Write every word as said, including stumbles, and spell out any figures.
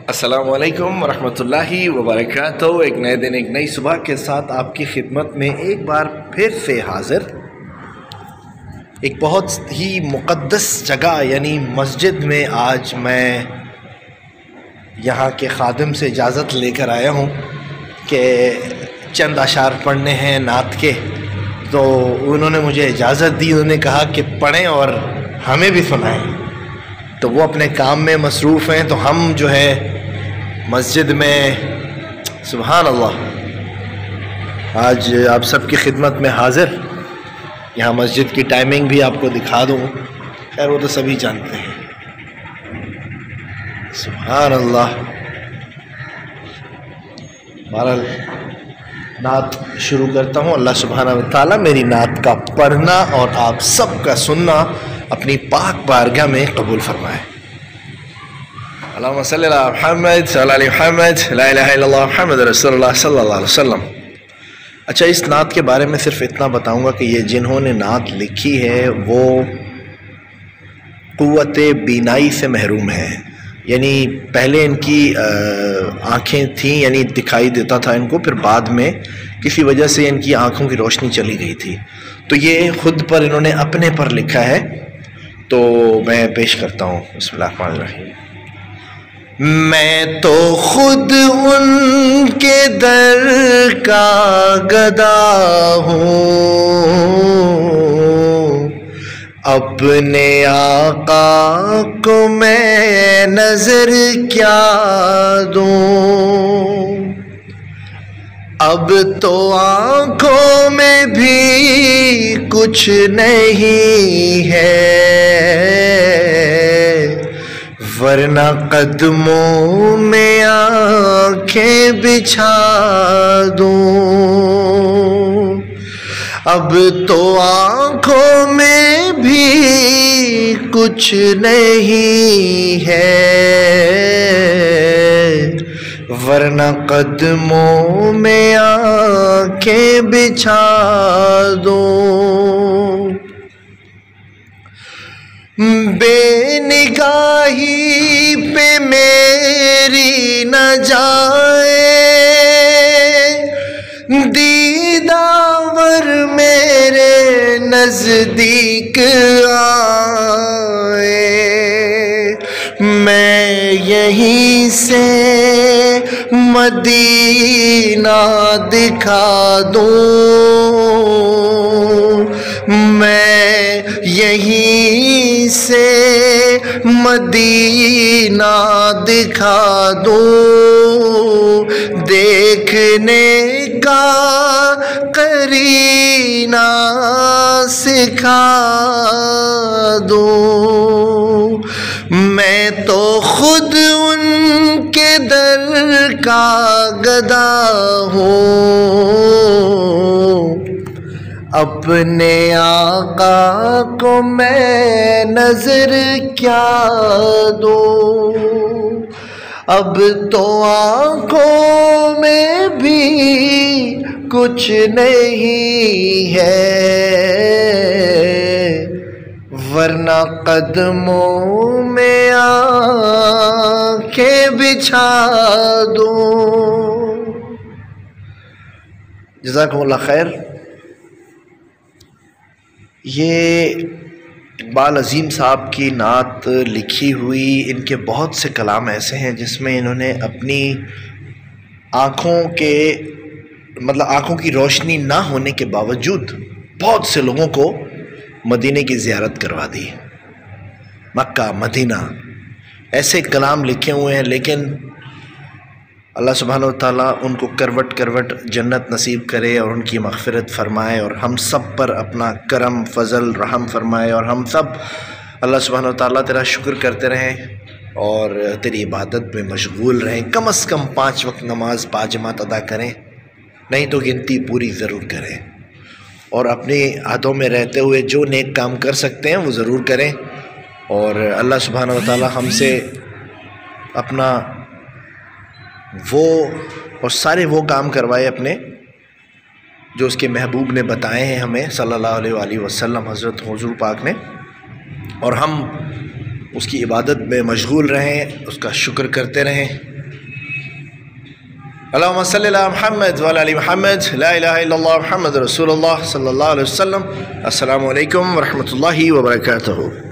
السلام علیکم ورحمۃ اللہ وبرکاتہ۔ ایک نئے دن ایک نئی صبح کے ساتھ آپ کی خدمت میں ایک بار پھر سے حاضر۔ ایک بہت ہی مقدس جگہ یعنی مسجد میں آج میں یہاں کے خادم سے اجازت لے کر آیا ہوں کہ چند اشعار پڑھنے ہیں نعت کے، تو انہوں نے مجھے اجازت دی، انہوں نے کہا کہ پڑھیں اور ہمیں بھی سنائیں۔ تو وہ اپنے کام میں مصروف ہیں، تو ہم جو ہے مسجد میں سبحان اللہ آج آپ سب کی خدمت میں حاضر۔ یہاں مسجد کی ٹائمنگ بھی آپ کو دکھا دوں، خیر وہ تو سبھی جانتے ہیں۔ سبحان اللہ۔ بہرحال نعت شروع کرتا ہوں۔ اللہ سبحانہ و تعالیٰ میری نعت کا پڑھنا اور آپ سب کا سننا اپنی پاک بارگاہ میں قبول فرمائے۔ اللہم صلی اللہ محمد صلی اللہ علیہ محمد لا الہ الا اللہ محمد رسول اللہ صلی اللہ علیہ وسلم۔ اچھا، اس نعت کے بارے میں صرف اتنا بتاؤں گا کہ یہ جنہوں نے نعت لکھی ہے وہ قوت بینائی سے محروم ہیں، یعنی پہلے ان کی آنکھیں تھیں، یعنی دکھائی دیتا تھا ان کو، پھر بعد میں کسی وجہ سے ان کی آنکھوں کی روشنی چلی گئی تھی، تو یہ خود پر انہوں نے اپنے پر لکھا ہے، تو میں پیش کرتا ہوں۔ بسم اللہ الرحمن الرحیم۔ میں تو خود ان کے در کا گدا ہوں، اپنے آقا کو میں نظر کیا دوں، اب تو آنکھوں میں بھی کچھ نہیں ہے، ورنہ قدموں میں آنکھیں بچھا دوں، اب تو آنکھوں میں بھی کچھ نہیں ہے، ورنہ قدموں میں آنکھیں بچھا دوں، بے نگاہی پہ میری نہ جائے، دیداور میرے نزدیک آئے، میں یہیں سے مدینہ دکھا دوں، میں یہیں سے مدینہ دکھا دوں، دیکھنے کا قرینہ سکھا دوں، میں تو خود ان کے در کا گدا ہوں، اپنے آقا کو میں نظر کیا دوں، اب تو آنکھوں میں بھی کچھ نہیں ہے، ورنہ قدموں میں آنکھیں بچھا دوں۔ جزاکم اللہ خیر۔ یہ اقبال عظیم صاحب کی نعت لکھی ہوئی، ان کے بہت سے کلام ایسے ہیں جس میں انہوں نے اپنی آنکھوں کے مطلب آنکھوں کی روشنی نہ ہونے کے باوجود بہت سے لوگوں کو مدینے کی زیارت کروا دی، مکہ مدینہ، ایسے کلام لکھے ہوئے ہیں، لیکن اللہ سبحانہ وتعالیٰ ان کو کروٹ کروٹ جنت نصیب کرے اور ان کی مغفرت فرمائے، اور ہم سب پر اپنا کرم فضل رحم فرمائے، اور ہم سب اللہ سبحانہ وتعالیٰ تیرا شکر کرتے رہیں اور تیری عبادت میں مشغول رہیں، کم از کم پانچ وقت نماز باجماعت ادا کریں، نہیں تو گنتی پوری ضرور کریں، اور اپنی عہدوں میں رہتے ہوئے جو نیک کام کر سکتے ہیں وہ ضرور کریں، اور اللہ سبحانہ وتعالیٰ ہم سے اپنا وہ اور سارے وہ کام کروائے اپنے جو اس کے محبوب نے بتائے ہیں ہمیں صلی اللہ علیہ وآلہ وسلم، حضرت حضور پاک نے، اور ہم اس کی عبادت میں مشغول رہیں، اس کا شکر کرتے رہیں، اللہم صلی علی محمد وعلی آل محمد لا الہ الا اللہ محمد رسول اللہ صلی اللہ علیہ وسلم۔ السلام علیکم ورحمۃ اللہ وبرکاتہ۔